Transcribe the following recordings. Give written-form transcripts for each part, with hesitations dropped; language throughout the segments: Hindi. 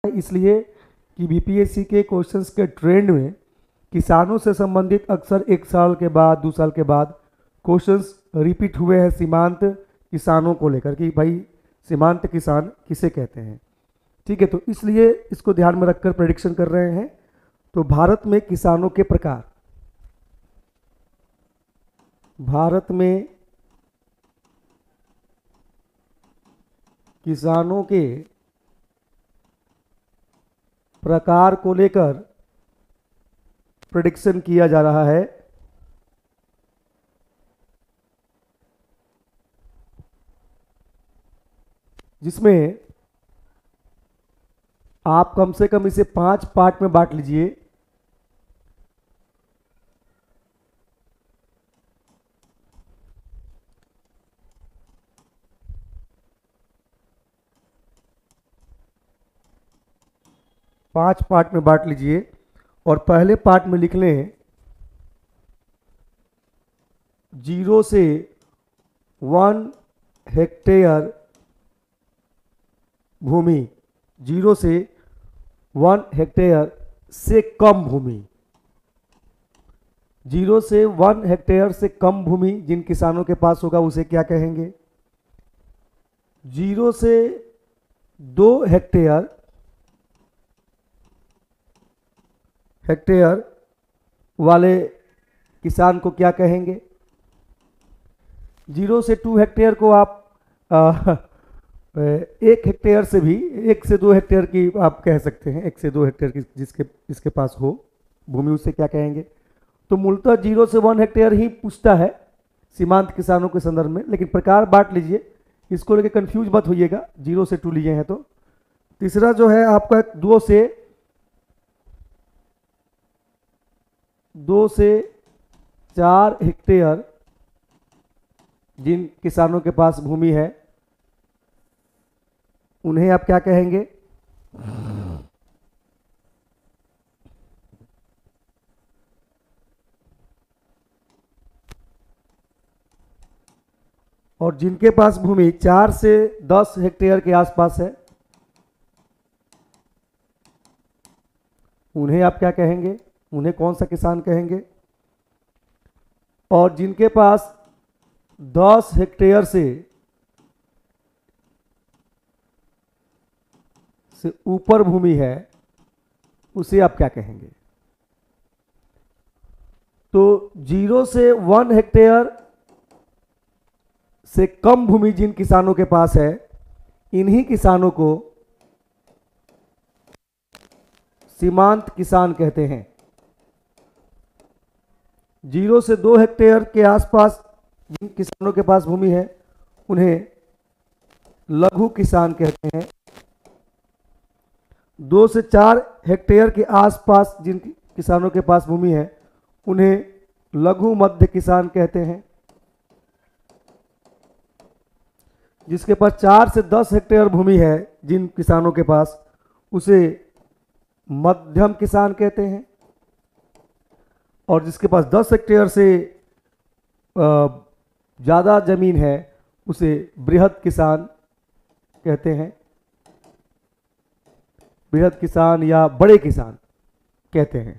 इसलिए कि बीपीएससी के क्वेश्चंस के ट्रेंड में किसानों से संबंधित अक्सर 1 साल के बाद 2 साल के बाद क्वेश्चंस रिपीट हुए हैं सीमांत किसानों को लेकर कि भाई सीमांत किसान किसे कहते हैं। ठीक है, तो इसलिए इसको ध्यान में रखकर प्रेडिक्शन कर रहे हैं। तो भारत में किसानों के प्रकार, भारत में किसानों के प्रकार को लेकर प्रेडिक्शन किया जा रहा है। जिसमें आप कम से कम इसे 5 पार्ट में बांट लीजिए। पांच पार्ट में बांट लीजिए और पहले पार्ट में लिख लें 0 से 1 हेक्टेयर भूमि, 0 से 1 हेक्टेयर से कम भूमि, 0 से 1 हेक्टेयर से कम भूमि जिन किसानों के पास होगा उसे क्या कहेंगे। 0 से 2 हेक्टेयर वाले किसान को क्या कहेंगे। 0 से 2 हेक्टेयर को आप 1 हेक्टेयर से भी 1 से 2 हेक्टेयर की आप कह सकते हैं। 1 से 2 हेक्टेयर की जिसके पास हो भूमि उसे क्या कहेंगे। तो मूलतः 0 से 1 हेक्टेयर ही पूछता है सीमांत किसानों के संदर्भ में, लेकिन प्रकार बांट लीजिए, इसको लेकर कंफ्यूज मत होइएगा। 0 से 2 लिए हैं तो तीसरा जो है आपका 2 से 4 हेक्टेयर जिन किसानों के पास भूमि है उन्हें आप क्या कहेंगे। और जिनके पास भूमि 4 से 10 हेक्टेयर के आसपास है उन्हें आप क्या कहेंगे, उन्हें कौन सा किसान कहेंगे। और जिनके पास 10 हेक्टेयर से ऊपर भूमि है उसे आप क्या कहेंगे। तो 0 से 1 हेक्टेयर से कम भूमि जिन किसानों के पास है इन्हीं किसानों को सीमांत किसान कहते हैं। 0 से 2 हेक्टेयर के आसपास जिन किसानों के पास भूमि है उन्हें लघु किसान कहते हैं। 2 से 4 हेक्टेयर के आसपास जिन किसानों के पास भूमि है उन्हें लघु मध्य किसान कहते हैं। जिसके पास 4 से 10 हेक्टेयर भूमि है जिन किसानों के पास उसे मध्यम किसान कहते हैं। और जिसके पास 10 हेक्टेयर से ज़्यादा जमीन है उसे बृहद किसान कहते हैं। बृहद किसान या बड़े किसान कहते हैं।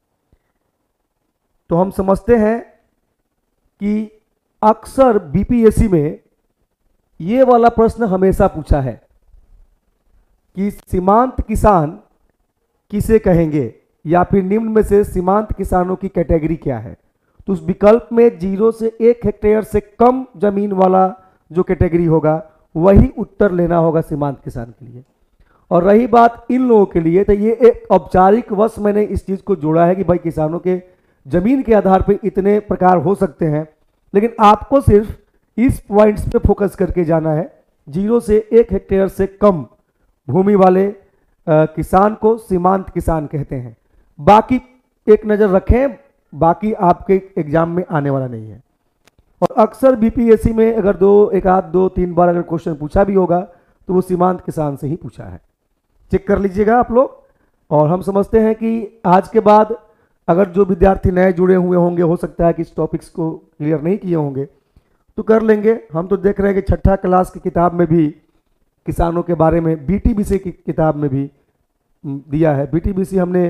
तो हम समझते हैं कि अक्सर बीपीएससी में ये वाला प्रश्न हमेशा पूछा है कि सीमांत किसान किसे कहेंगे या फिर निम्न में से सीमांत किसानों की कैटेगरी क्या है। तो उस विकल्प में 0 से 1 हेक्टेयर से कम जमीन वाला जो कैटेगरी होगा वही उत्तर लेना होगा सीमांत किसान के लिए। और रही बात इन लोगों के लिए, तो ये एक औपचारिक वश मैंने इस चीज़ को जोड़ा है कि भाई किसानों के जमीन के आधार पर इतने प्रकार हो सकते हैं, लेकिन आपको सिर्फ इस पॉइंट्स पे फोकस करके जाना है। 0 से 1 हेक्टेयर से कम भूमि वाले किसान को सीमांत किसान कहते हैं। बाकी एक नज़र रखें, बाकी आपके एग्जाम में आने वाला नहीं है। और अक्सर बीपीएससी में अगर 2-3 बार अगर क्वेश्चन पूछा भी होगा तो वो सीमांत किसान से ही पूछा है। चेक कर लीजिएगा आप लोग। और हम समझते हैं कि आज के बाद अगर जो विद्यार्थी नए जुड़े हुए होंगे, हो सकता है कि इस टॉपिक्स को क्लियर नहीं किए होंगे तो कर लेंगे। हम तो देख रहे हैं कि 6ठा क्लास की किताब में भी किसानों के बारे में, बीटी विषय की किताब में भी दिया है। बीटीबीसी हमने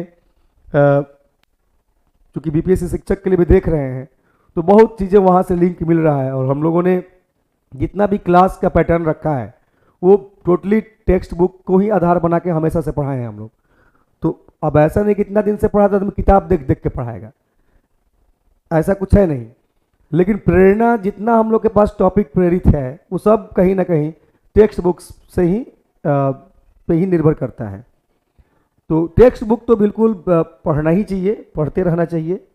चूँकि बीपीएससी शिक्षक के लिए भी देख रहे हैं, तो बहुत चीज़ें वहाँ से लिंक मिल रहा है। और हम लोगों ने जितना भी क्लास का पैटर्न रखा है वो टोटली टेक्स्ट बुक को ही आधार बना के हमेशा से पढ़ाए हैं हम लोग। तो अब ऐसा नहीं कि इतना दिन से पढ़ाता तो किताब देख देख के पढ़ाएगा, ऐसा कुछ है नहीं। लेकिन प्रेरणा जितना हम लोग के पास टॉपिक प्रेरित है वो सब कहीं ना कहीं टेक्स्ट बुक्स से ही पे ही निर्भर करता है। तो टेक्स्ट बुक तो बिल्कुल पढ़ना ही चाहिए, पढ़ते रहना चाहिए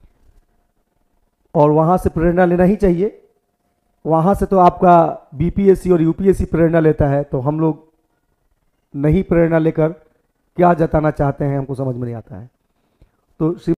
और वहाँ से प्रेरणा लेना ही चाहिए। वहाँ से तो आपका बीपीएससी और यूपीएससी प्रेरणा लेता है, तो हम लोग नहीं प्रेरणा लेकर क्या जताना चाहते हैं हमको समझ में नहीं आता है। तो